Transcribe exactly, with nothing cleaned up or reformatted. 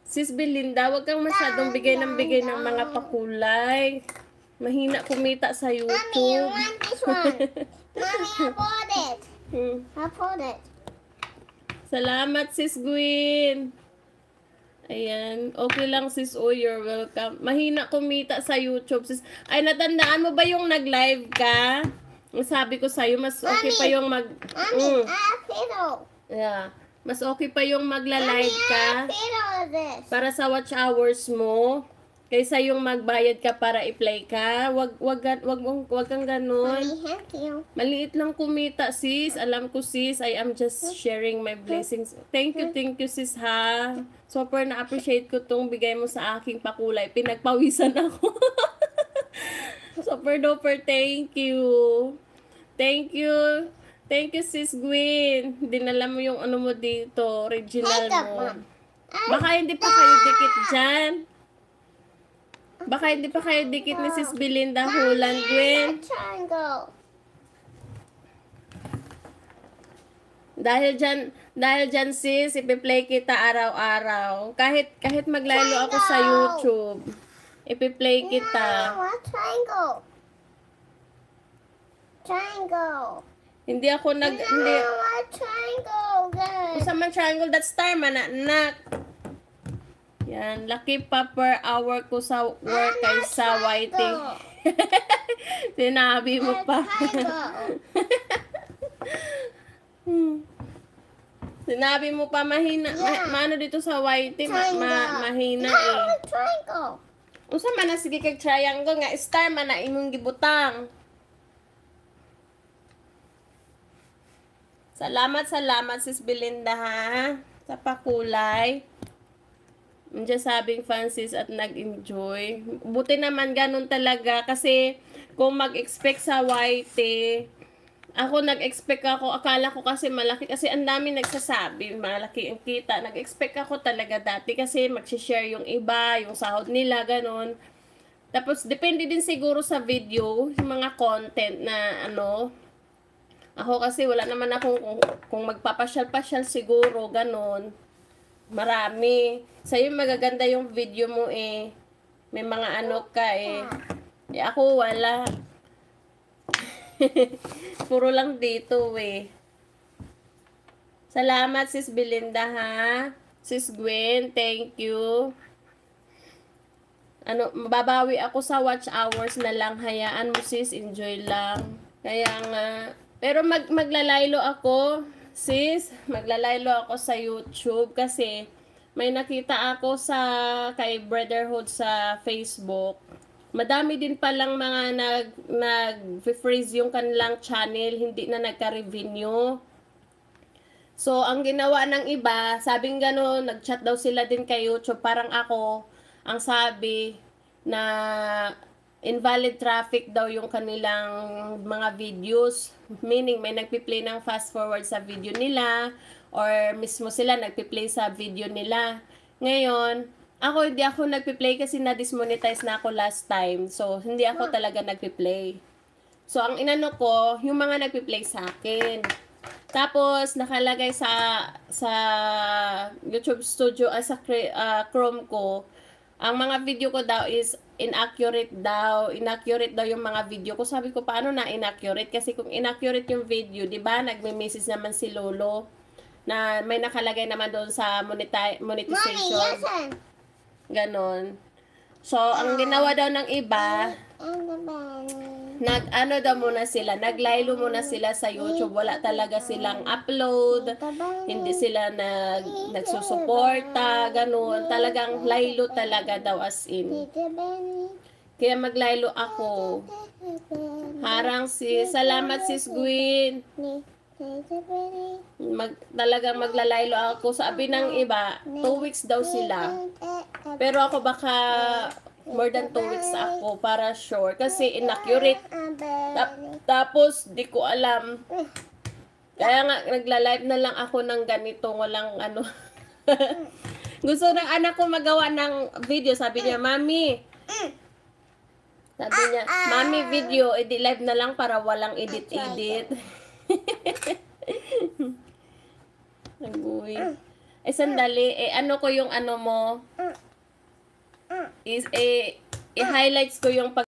Sis Belinda, wag kang masyadong bigay ng bigay ng mga pakulay. Mahina kumita sa Mommy, I YouTube. want this one. Mommy, I bought it. Hmm. I bought it. Salamat, Sis Gwen. Ayan. Okay lang, Sis. Oh, you're welcome. Mahina kumita sa YouTube, Sis. Ay, natandaan mo ba yung nag-live ka? Sabi ko sa'yo, mas okay Mommy, pa yung mag... Mommy, Mm. I have pillow. Yeah. Mas okay pa yung magla-live Mommy, I ka have pillow of this. para sa watch hours mo kaysa yung magbayad ka para i-play ka. Wag wag gan- wag mong- wag kang ganun. Mommy, thank you. Maliit lang kumita, sis. Alam ko, sis. I am just sharing my blessings. Thank you, thank you, sis, ha. Super na-appreciate ko tong bigay mo sa aking pakulay. Pinagpawisan ako. Super duper, thank you. Thank you. Thank you, sis Gwen. Dinala mo yung ano mo dito, original Take up, mo. Mom. Baka hindi pa kayo dikit dyan. Baka hindi pa kayo dikit ni sis Belinda Holland, Gwen. That triangle. Dahil dyan, dahil dyan sis, ipi-play kita araw-araw. Kahit, kahit maglalo ako sa YouTube, ipi-play kita. No, what triangle? Triangle. Hindi ako nag, No, hindi, what triangle, guys? Kung sa man triangle, that's time, anak. Yan, lucky pa per hour ko sa work kay sa waiting. Sinabi mo pa. Hmm. Sinabi mo pa mahina, ma, maano dito sa waiting, ma, ma, mahina No, eh. what triangle? Unsa man na sige kag triangle nga star man na imong gibutang. Salamat, salamat sis Belinda ha sa pakulay. Nandiyan sabing Francis at nag-enjoy. Buti naman ganun talaga kasi kung mag-expect sa white, ako nag-expect ako, akala ko kasi malaki kasi ang dami nagsasabi, malaki ang kita. Nag-expect ako talaga dati kasi mag-share yung iba, yung sahod nila, ganun. Tapos depende din siguro sa video, yung mga content na ano. Ako kasi wala naman akong kung, kung magpapasyal-pasyal siguro, ganun. Marami. Sa'yo magaganda yung video mo eh. May mga ano ka eh. Eh ako wala. Puro lang dito eh. Salamat sis Belinda ha. Sis Gwen, thank you. Ano, mababawi ako sa watch hours na lang. Hayaan mo sis, enjoy lang. Kaya nga. Pero mag maglalaylo ako. Sis, maglalaylo ako sa YouTube kasi may nakita ako sa kay Brotherhood sa Facebook. Madami din palang mga nag nag-freeze yung kanilang channel, hindi na nagka-revenue. So, ang ginawa ng iba, sabing gano'n, nag-chat daw sila din kay YouTube. Parang ako, ang sabi na invalid traffic daw yung kanilang mga videos. Meaning, may nagpi-play ng fast forward sa video nila or mismo sila nagpi-play sa video nila. Ngayon, ako hindi ako nagpi-play kasi na-dismonetize na ako last time. So, hindi ako talaga nagpi-play. So, ang inano ko, yung mga nagpi-play sa akin. Tapos, nakalagay sa sa YouTube Studio, uh, sa uh, Chrome ko, ang mga video ko daw is inaccurate daw. Inaccurate daw yung mga video ko. Sabi ko, paano na inaccurate? Kasi kung inaccurate yung video, di ba, nagme-message naman si Lolo na may nakalagay naman doon sa monetize, monetization. Mommy, listen. Ganon. So, ang ginawa daw ng iba, And the bunny. nag ano daw muna sila, naglaylo muna sila sa YouTube. Wala talaga silang upload. Hindi sila nag nagsusuporta, ganun. Talagang laylo talaga daw as in. Tita Benny. Kaya maglaylo ako. Harang si, salamat sis Gwen. Tita Benny. Mag, talagang maglalaylo ako. Sabi ng iba, two weeks daw sila. Pero ako baka more than two weeks ako para sure. Kasi inaccurate. Tap, tapos, di ko alam. Kaya nga, nagla-live na lang ako ng ganito. Walang ano. Gusto ng anak ko magawa ng video. Sabi niya, Mami. Sabi niya, Mami, video. Edi live na lang para walang edit-edit. Agoy. Eh, sandali. Eh, ano ko yung ano mo? is, eh, i-highlights ko yung pag